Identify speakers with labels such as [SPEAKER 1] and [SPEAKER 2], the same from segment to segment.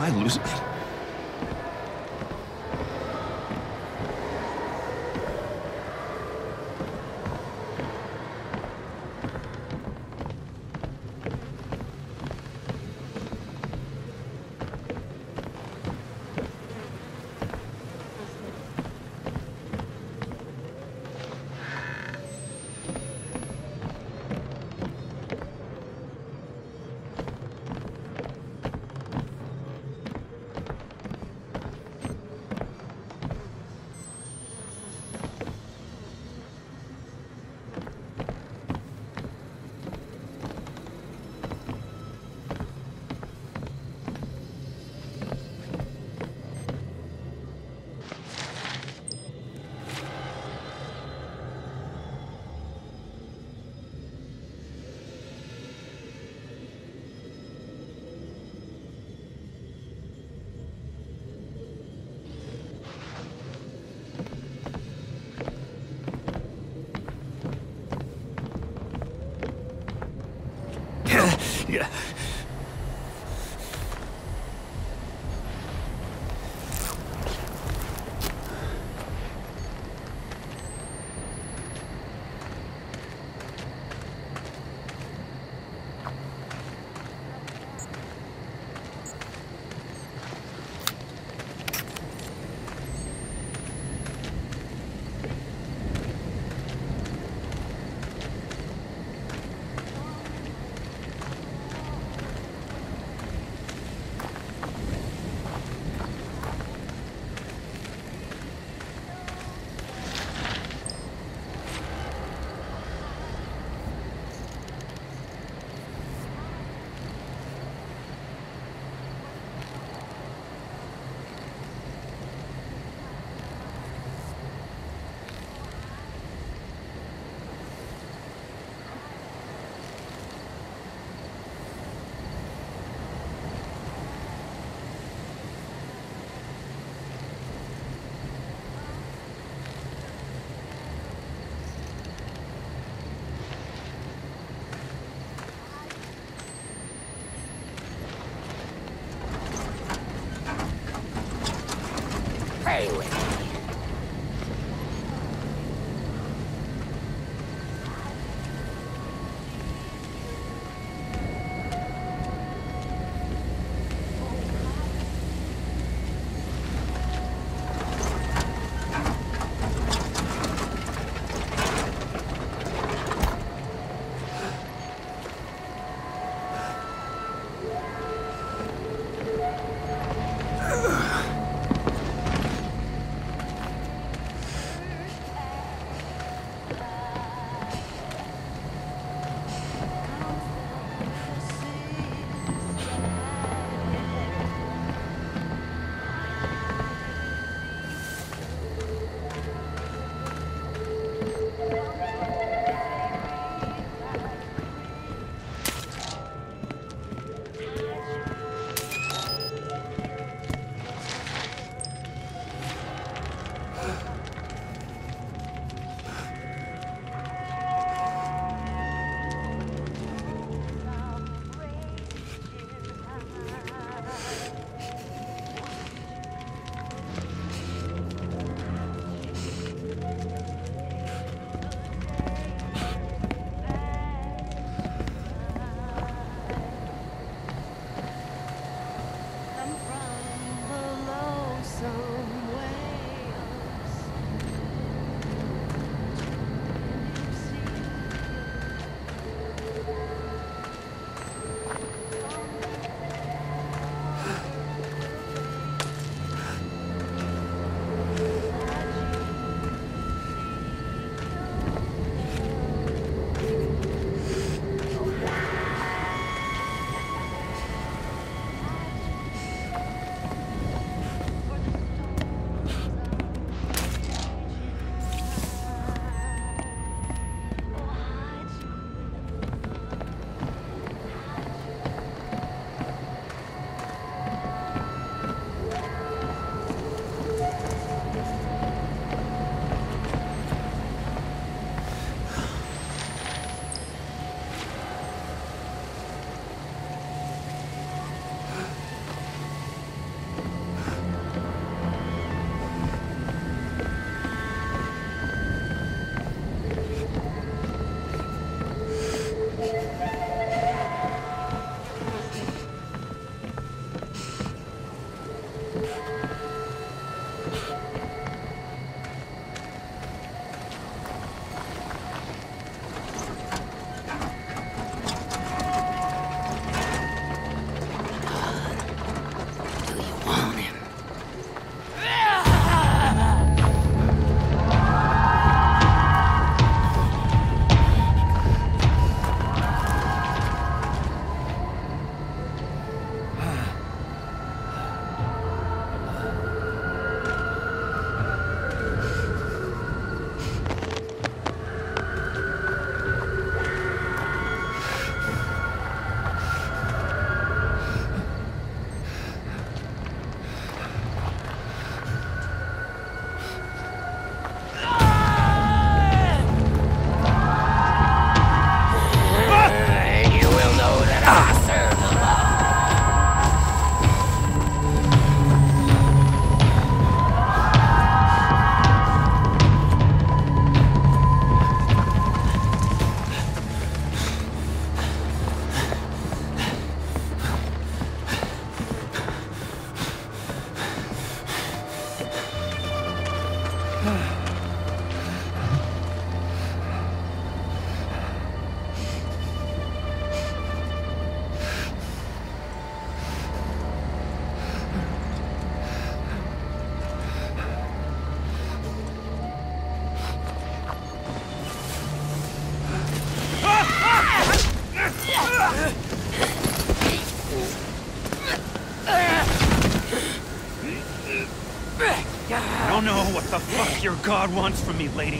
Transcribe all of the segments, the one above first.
[SPEAKER 1] I losing it? Yeah. The fuck your god wants from me, lady?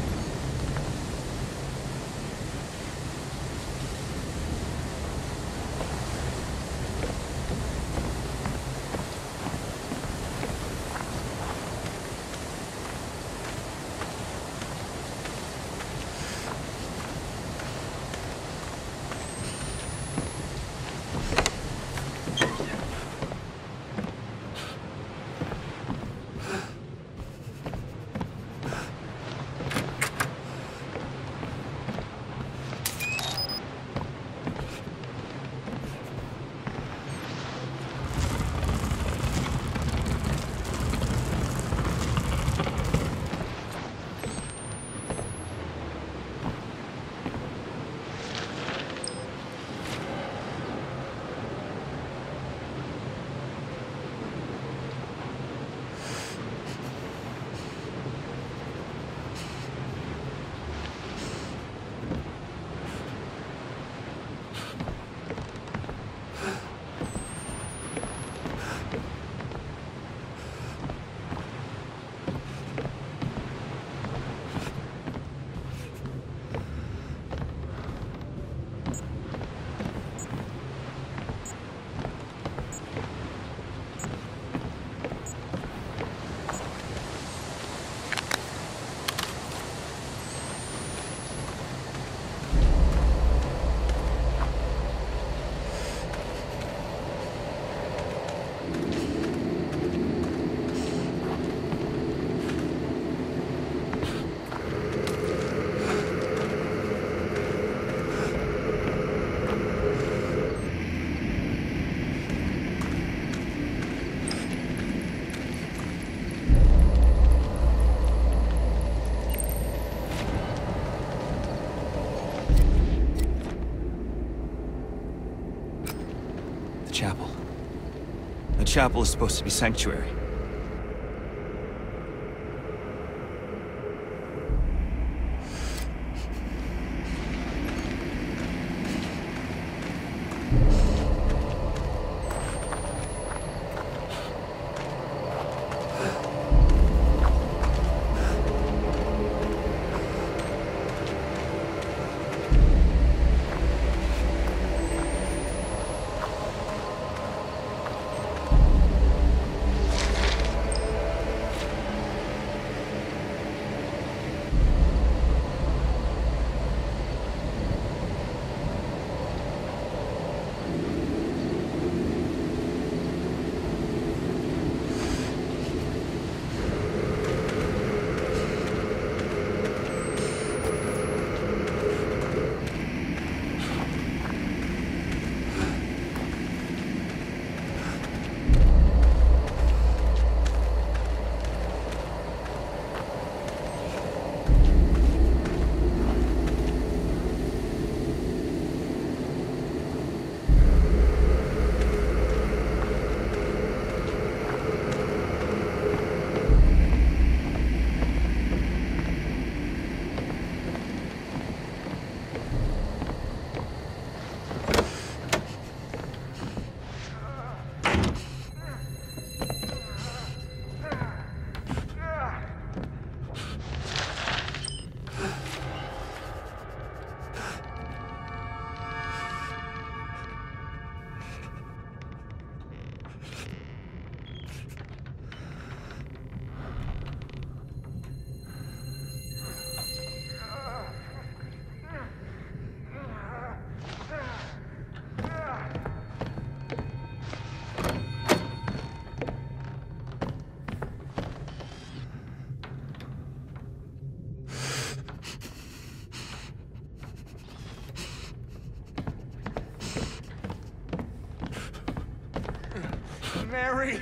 [SPEAKER 2] Chapel. The chapel is supposed to be sanctuary.
[SPEAKER 3] Mary!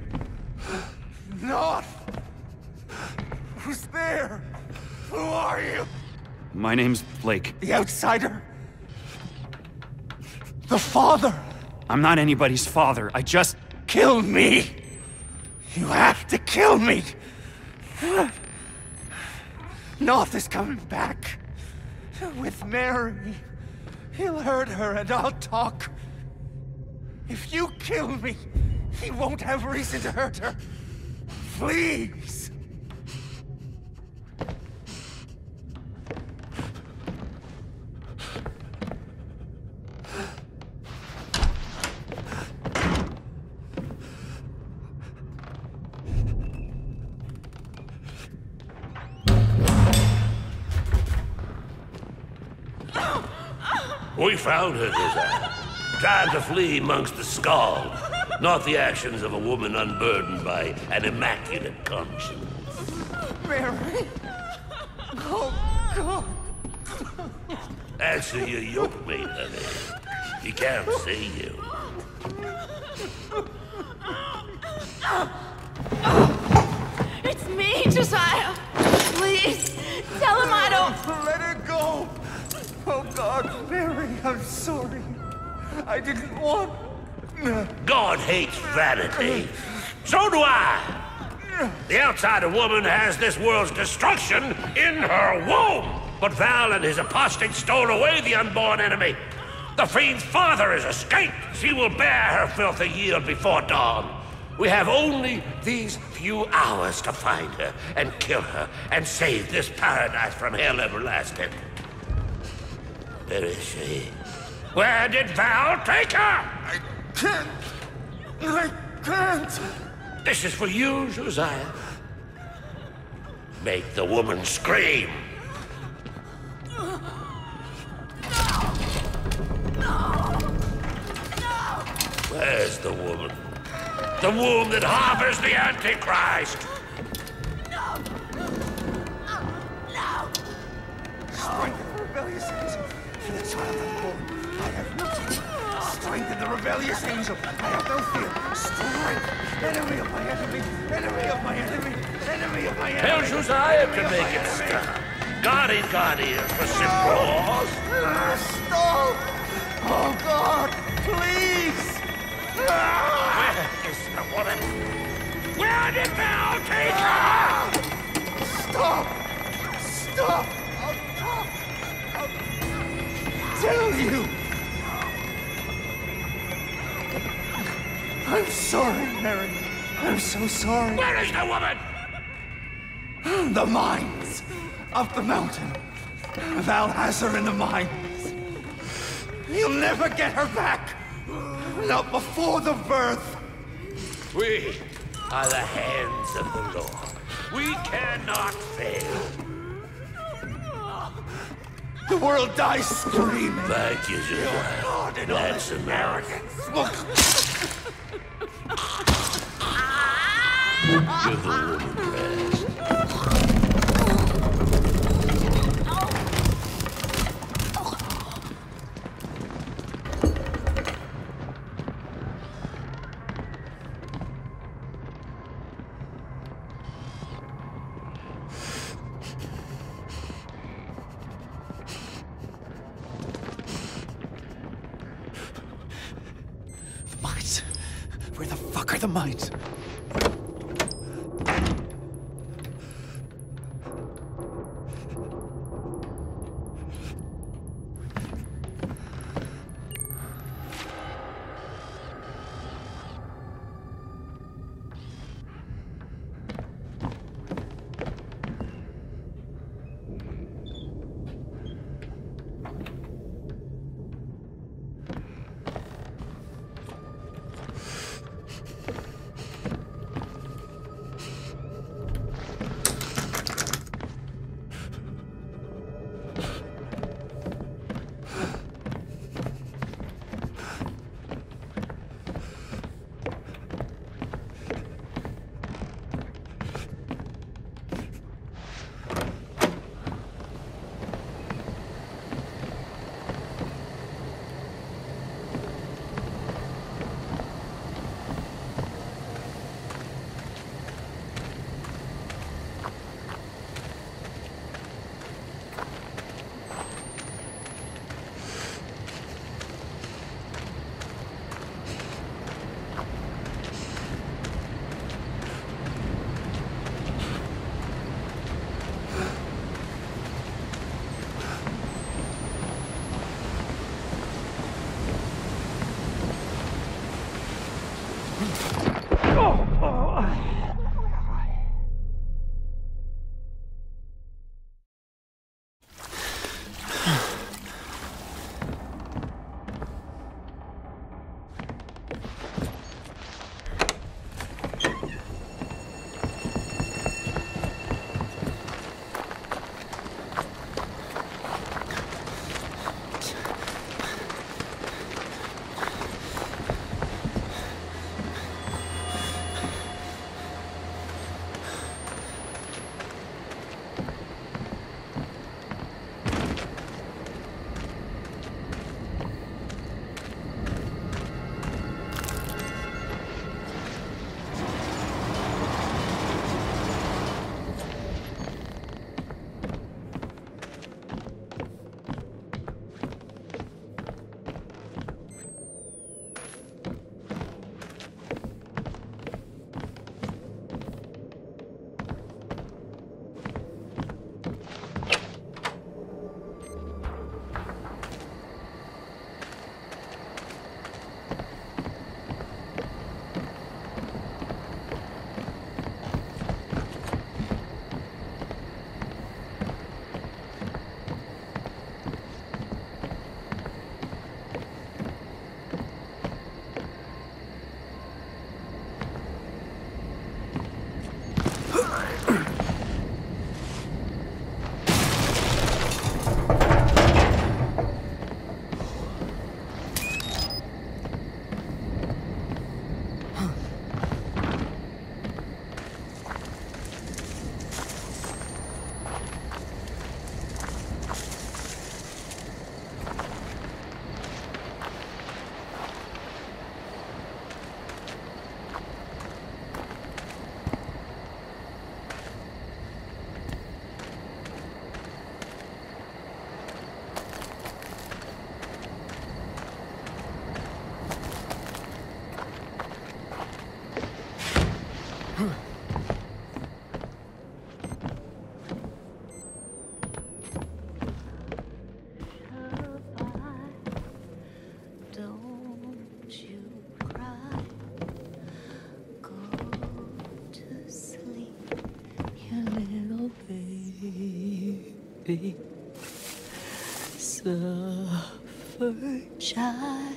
[SPEAKER 3] North! Who's there? Who are you?
[SPEAKER 2] My name's Blake.
[SPEAKER 3] The outsider? The father?
[SPEAKER 2] I'm not anybody's father. I just...
[SPEAKER 3] Kill me! You have to kill me! North is coming back. With Mary. He'll hurt her and I'll talk. If you kill me, he won't have reason to hurt her. Please!
[SPEAKER 4] We found her, Desire. Trying to flee amongst the skulls. Not the actions of a woman unburdened by an immaculate conscience.
[SPEAKER 3] Mary! Oh, God!
[SPEAKER 4] Answer your yoke mate, honey. He can't see you.
[SPEAKER 5] It's me, Josiah. Please, tell him I don't...
[SPEAKER 3] Let her go! Oh, God, Mary, I'm sorry. I didn't want...
[SPEAKER 4] God hates vanity. So do I. The outsider woman has this world's destruction in her womb. But Val and his apostates stole away the unborn enemy. The fiend's father has escaped. She will bear her filthy yield before dawn. We have only these few hours to find her and kill her and save this paradise from hell everlasting. Where is she? Where did Val take her?
[SPEAKER 3] I can't. I can't.
[SPEAKER 4] This is for you, Josiah. Make the woman scream. Where's the woman? The womb that harbors the Antichrist!
[SPEAKER 3] Strengthen the rebellious angel. For the child unborn, I have no fear. Strengthen the rebellious angel. I have no fear. Strength. Enemy of my enemy. Enemy of my enemy. Enemy of my enemy.
[SPEAKER 4] Tell Josiah to make it stop. God ain't got ears for simple.
[SPEAKER 3] Stop! Oh, God! Please!
[SPEAKER 4] Where is the woman? Where did Val take her?
[SPEAKER 3] Stop! Stop! I'll tell you! I'm sorry, Mary. I'm so sorry.
[SPEAKER 4] Where is the woman?
[SPEAKER 3] The mines! Up the mountain. Val has her in the mines. You'll never get her back! Not before the birth!
[SPEAKER 4] We are the hands of the Lord. We cannot fail.
[SPEAKER 3] The world dies screaming!
[SPEAKER 4] Thank you, Josiah.
[SPEAKER 3] God and all
[SPEAKER 4] That's
[SPEAKER 3] this
[SPEAKER 4] American.
[SPEAKER 3] Look!
[SPEAKER 4] Give the woman rest.
[SPEAKER 2] Mines? Where the fuck are the mines?
[SPEAKER 6] baby. Suffer, child,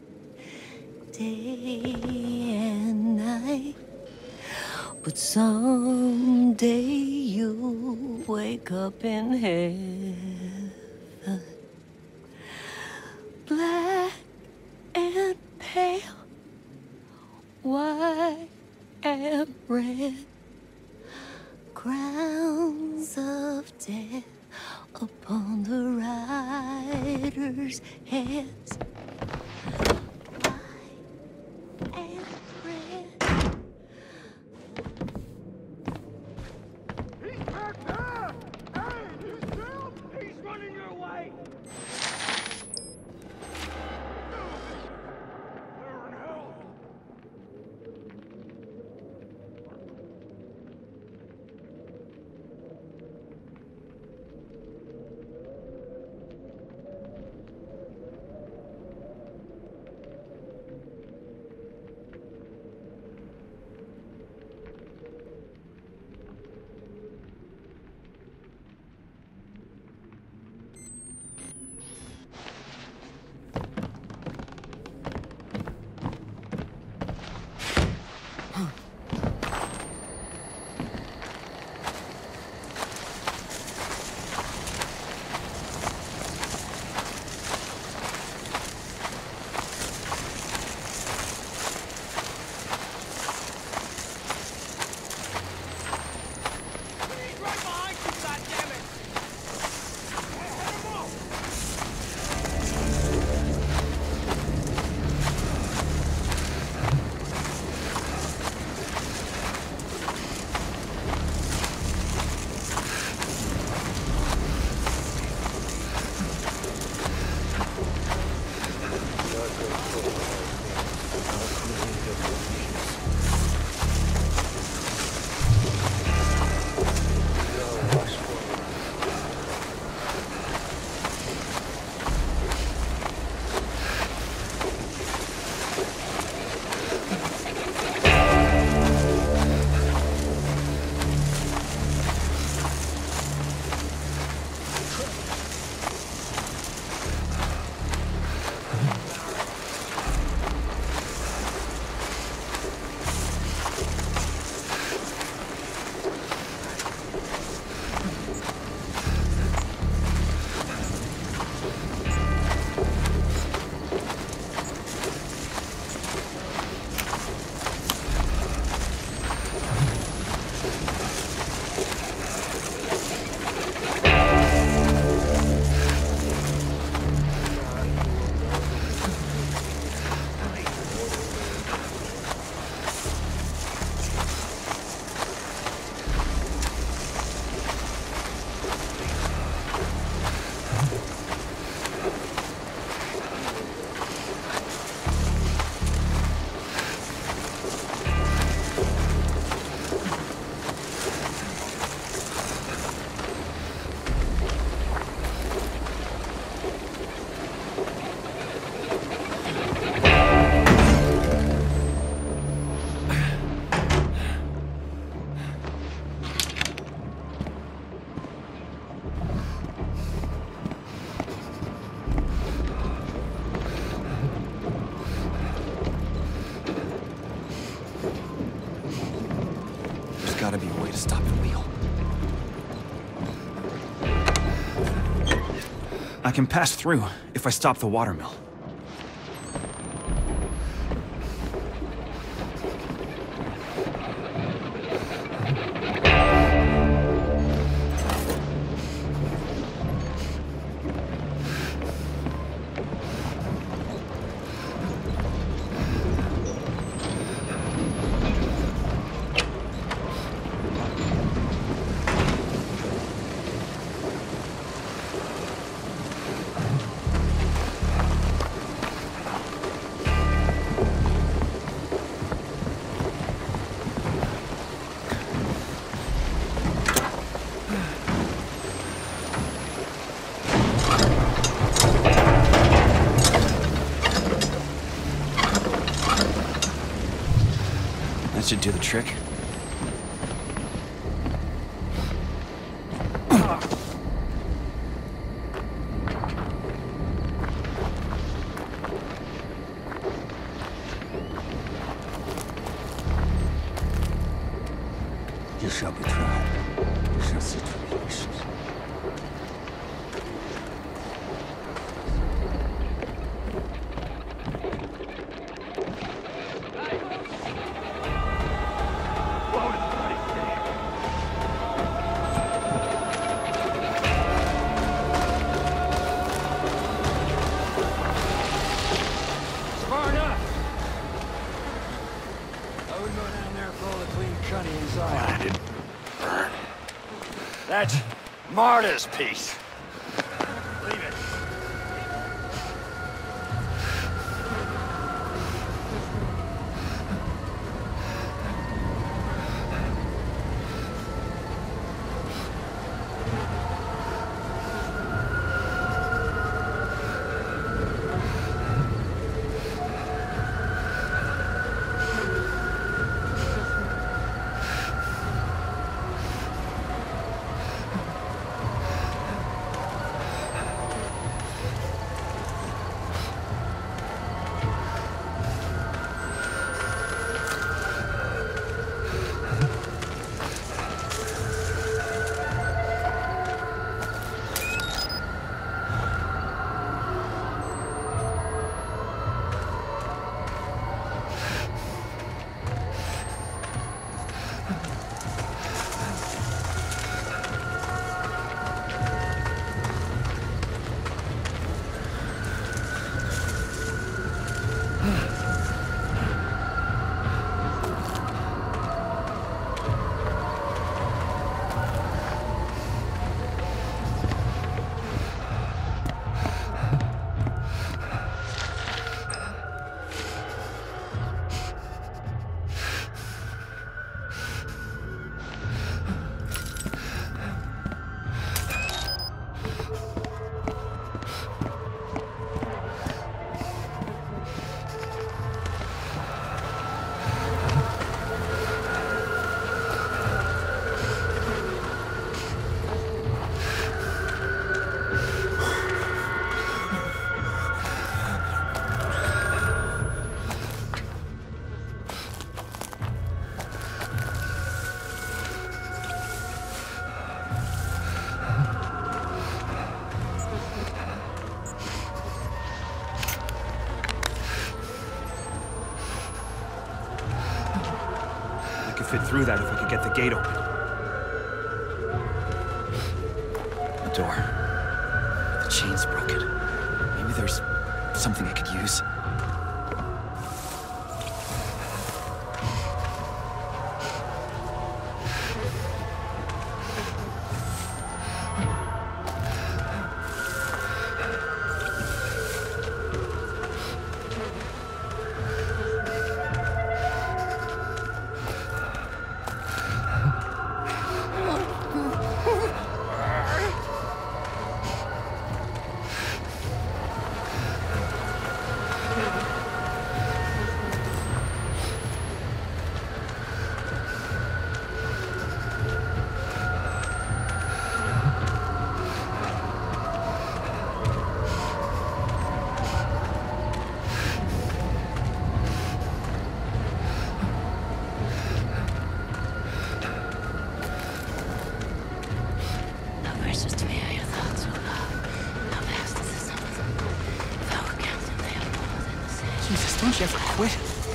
[SPEAKER 6] day and night. But someday you'll wake up in heaven, black and pale, white and red, crowns of death upon the riders' heads. White and red.
[SPEAKER 3] He's back there! Hey, you still? He's running your way! They're in hell!
[SPEAKER 2] Gotta be a way to stop the wheel. I can pass through if I stop the watermill. That should do the trick.
[SPEAKER 3] shall be tried. We shall see tribulations.
[SPEAKER 7] That's Marta's piece. Leave it.
[SPEAKER 2] Fit through that if I could get the gate open. The door. The chain's broken. Maybe there's something I could use. Don't you ever quit?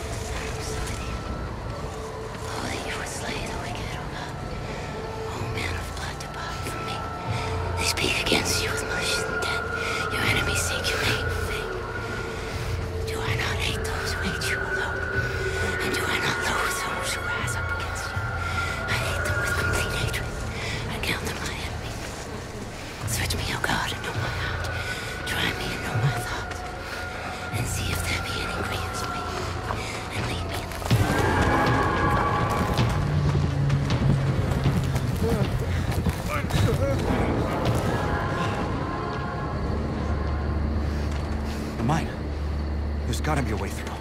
[SPEAKER 2] Mine. There's gotta be a way through.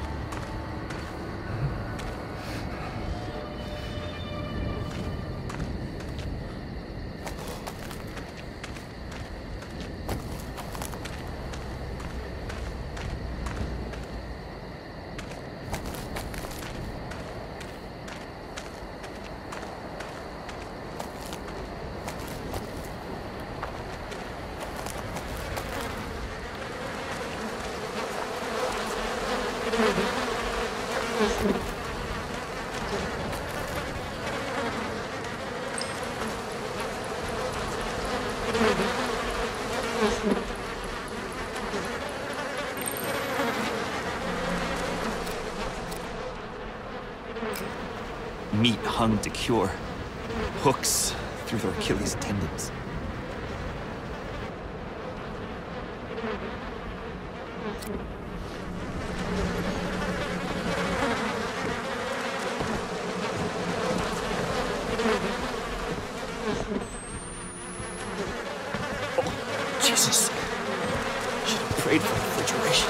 [SPEAKER 2] Meat hung to cure. Hooks through their Achilles tendons. Oh, Jesus. Should have prayed for refrigeration.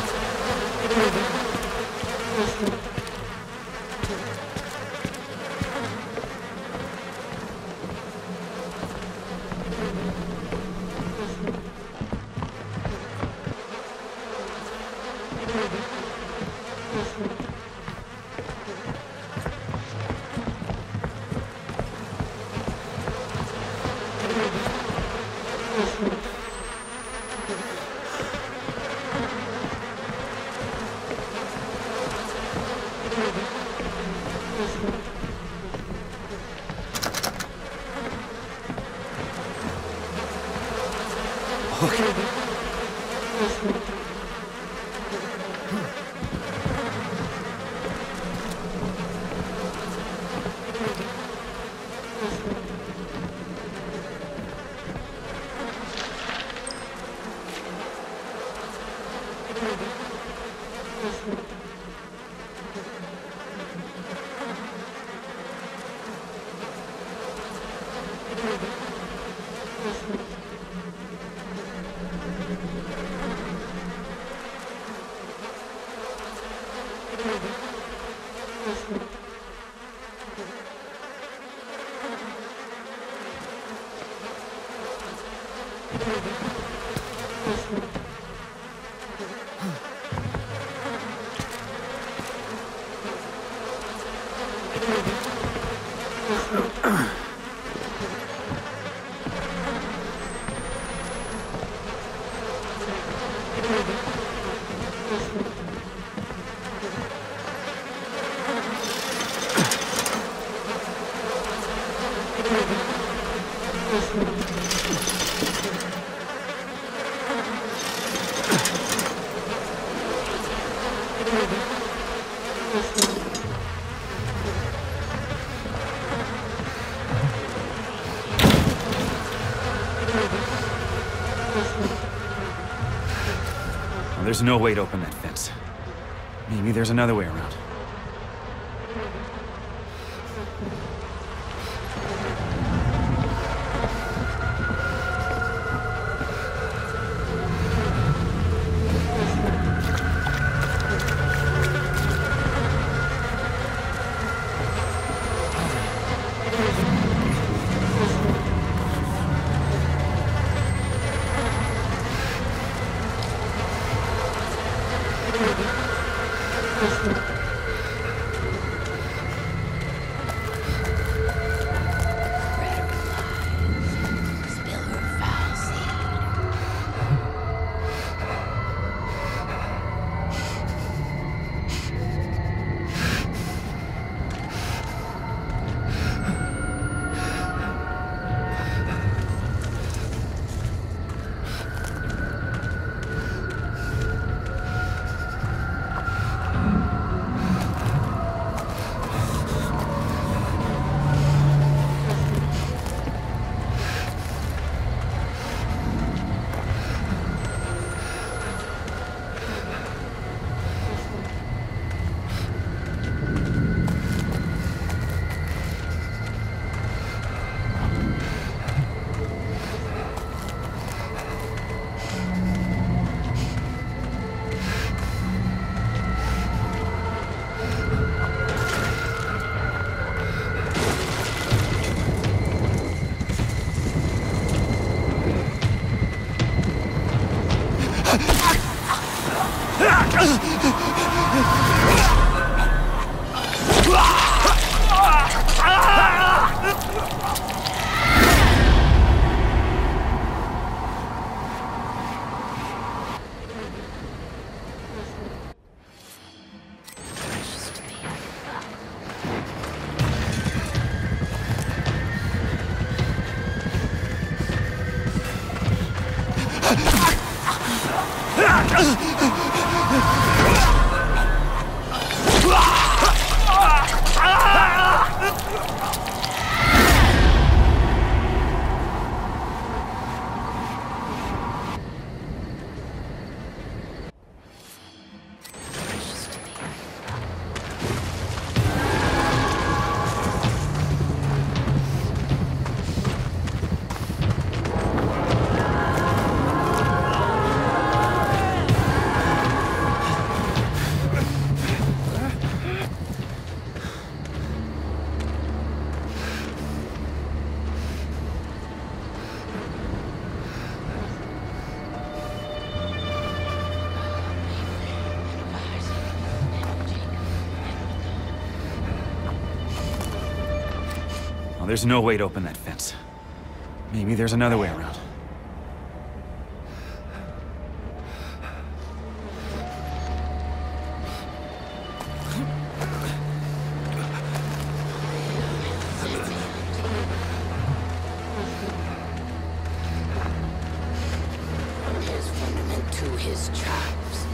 [SPEAKER 2] There's no way to open that fence. Maybe there's another way around. Well, there's no way to open that fence. Maybe there's another way around.
[SPEAKER 6] His fundament to his tribes.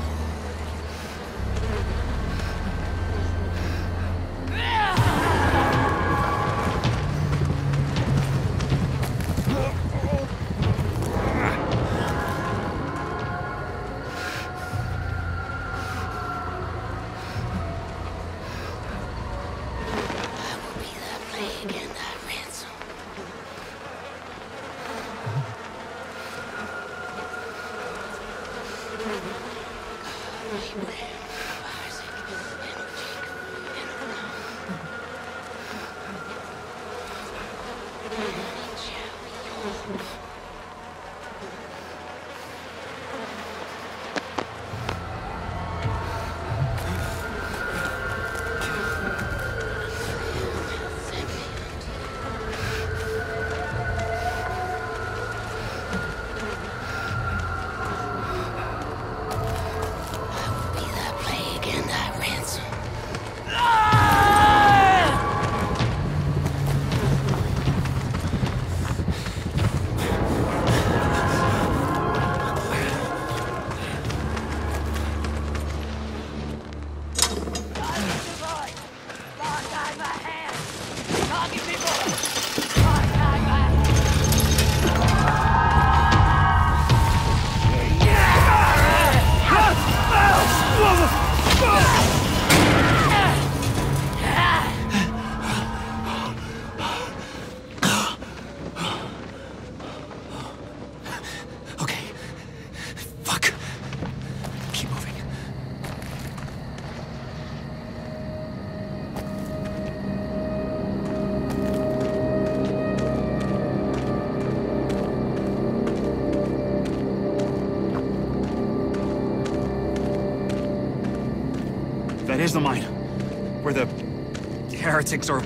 [SPEAKER 2] That is the mine. Where the heretics are...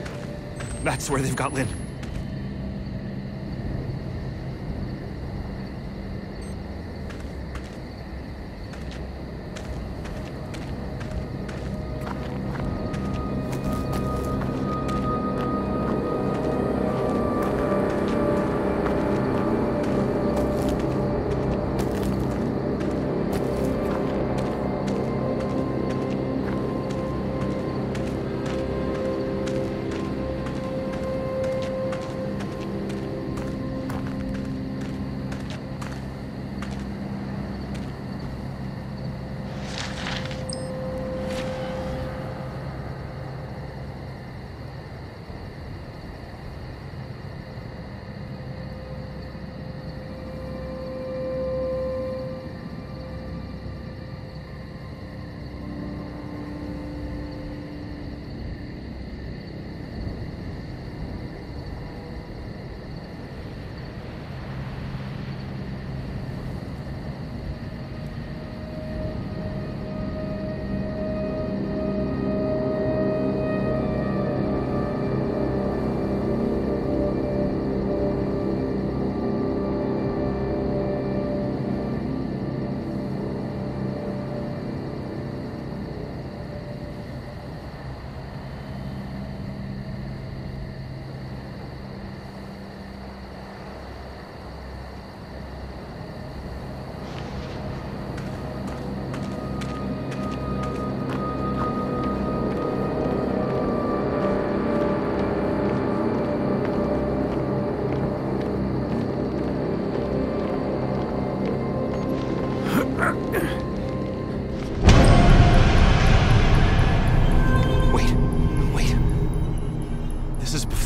[SPEAKER 2] That's where they've got Lynn.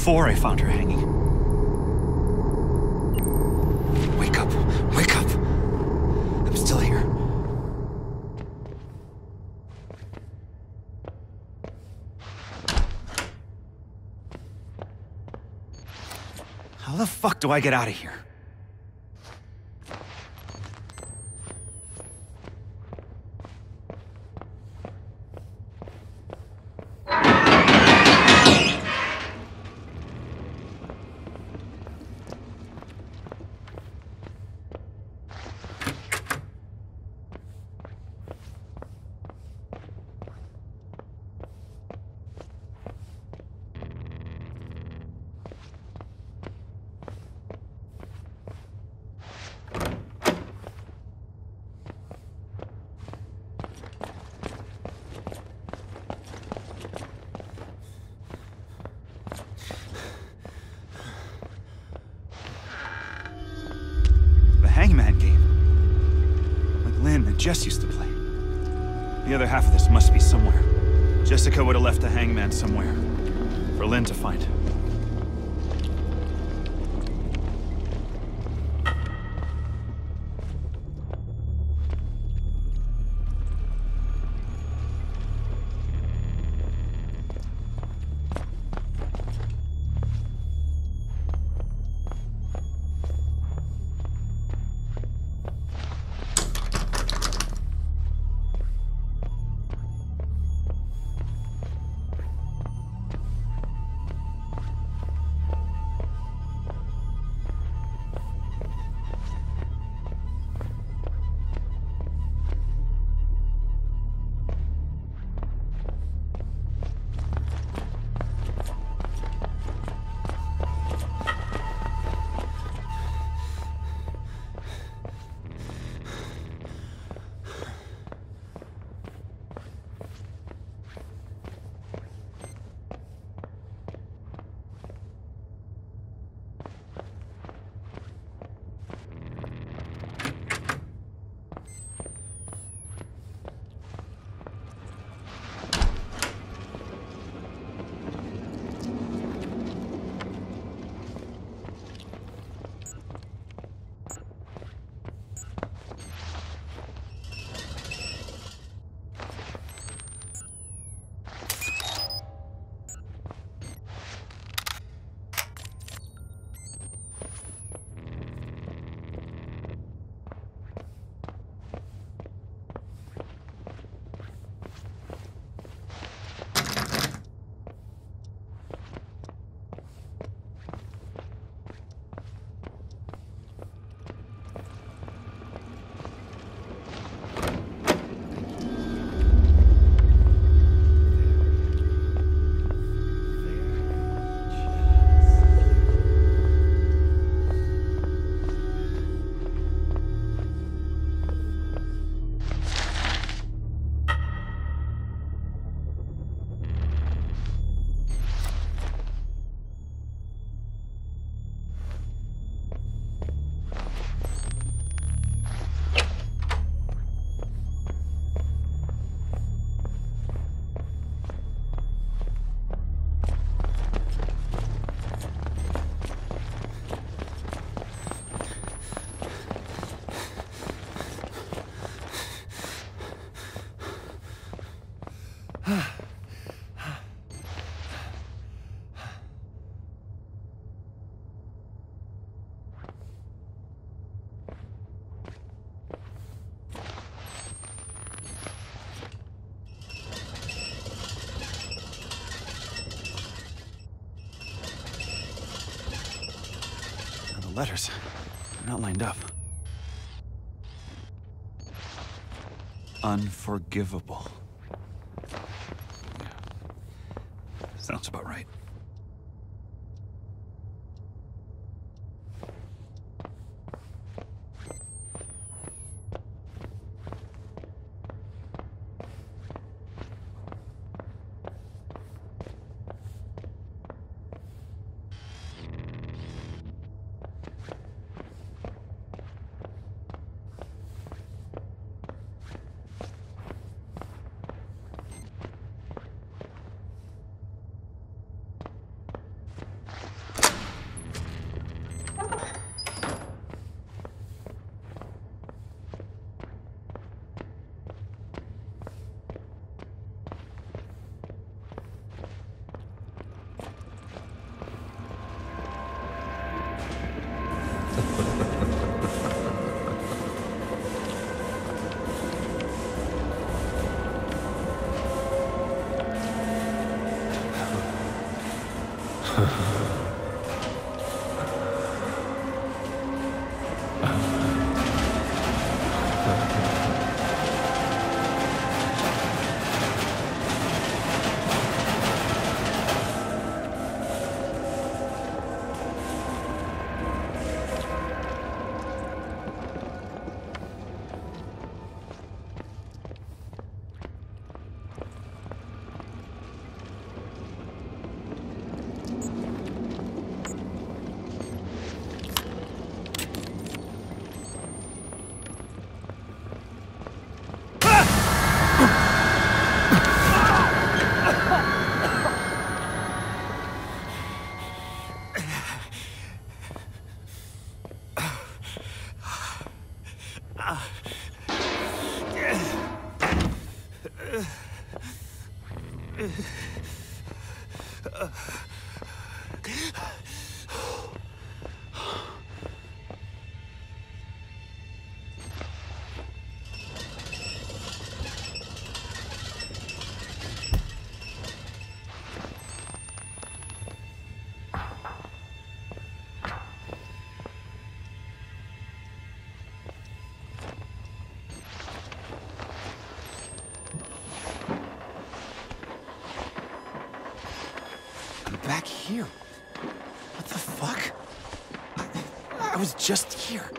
[SPEAKER 2] before I found her hanging. Wake up! Wake up! I'm still here. How the fuck do I get out of here? Hangman game. Like Lynn and Jess used to play. The other half of this must be somewhere. Jessica would have left the hangman somewhere for Lynn to find. Letters. They're not lined up. Unforgivable. Sounds about right. Back here? What the fuck? I was just here.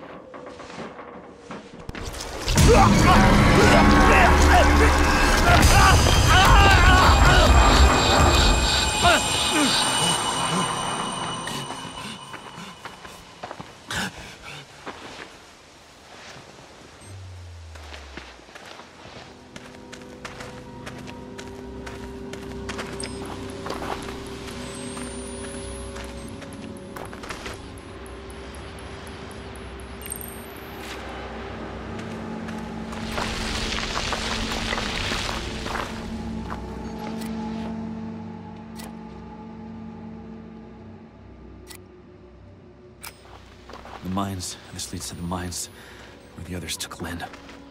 [SPEAKER 2] The mines. This leads to the mines, where the others took Lynn.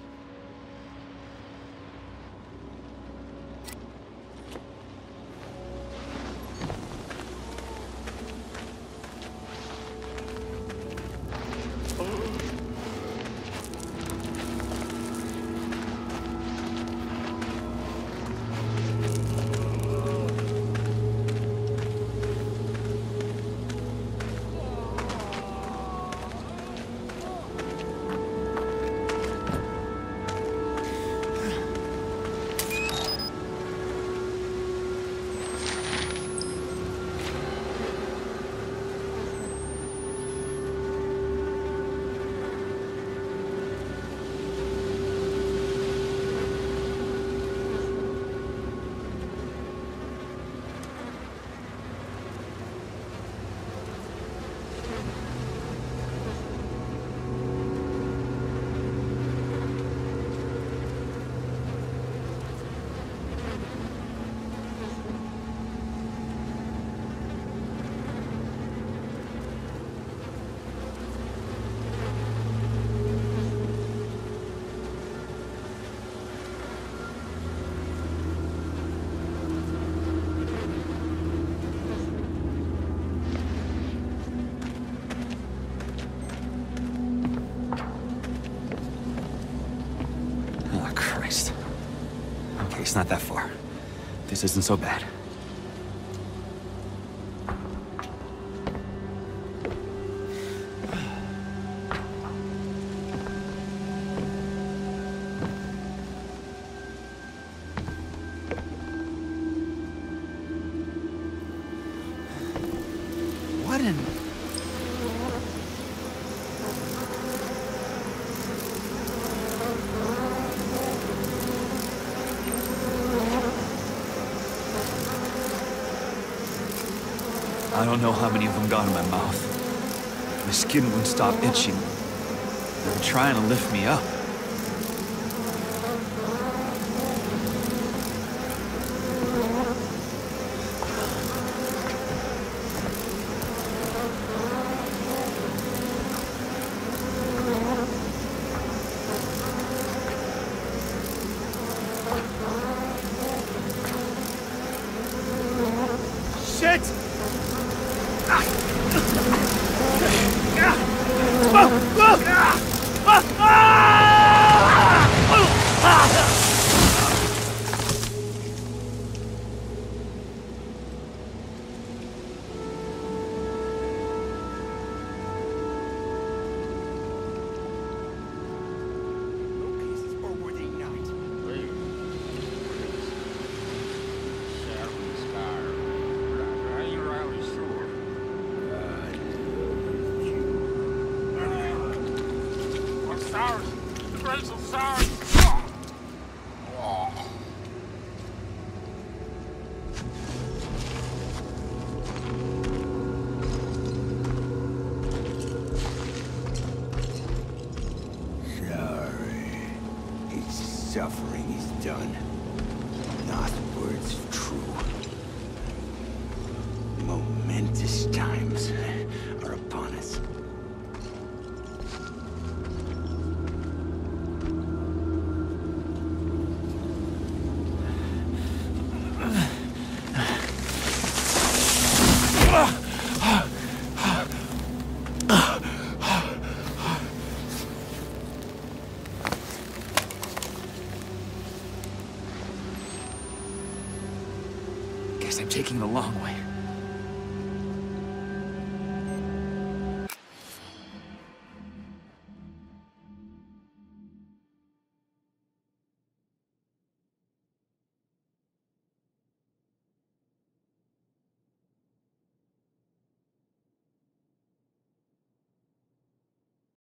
[SPEAKER 2] It's not that far. This isn't so bad. What in... I don't know how many of them got in my mouth. My skin wouldn't stop itching. They were trying to lift me up.
[SPEAKER 3] Shit! done. Not words true. Momentous times are upon us.
[SPEAKER 2] Guess I'm taking the long way.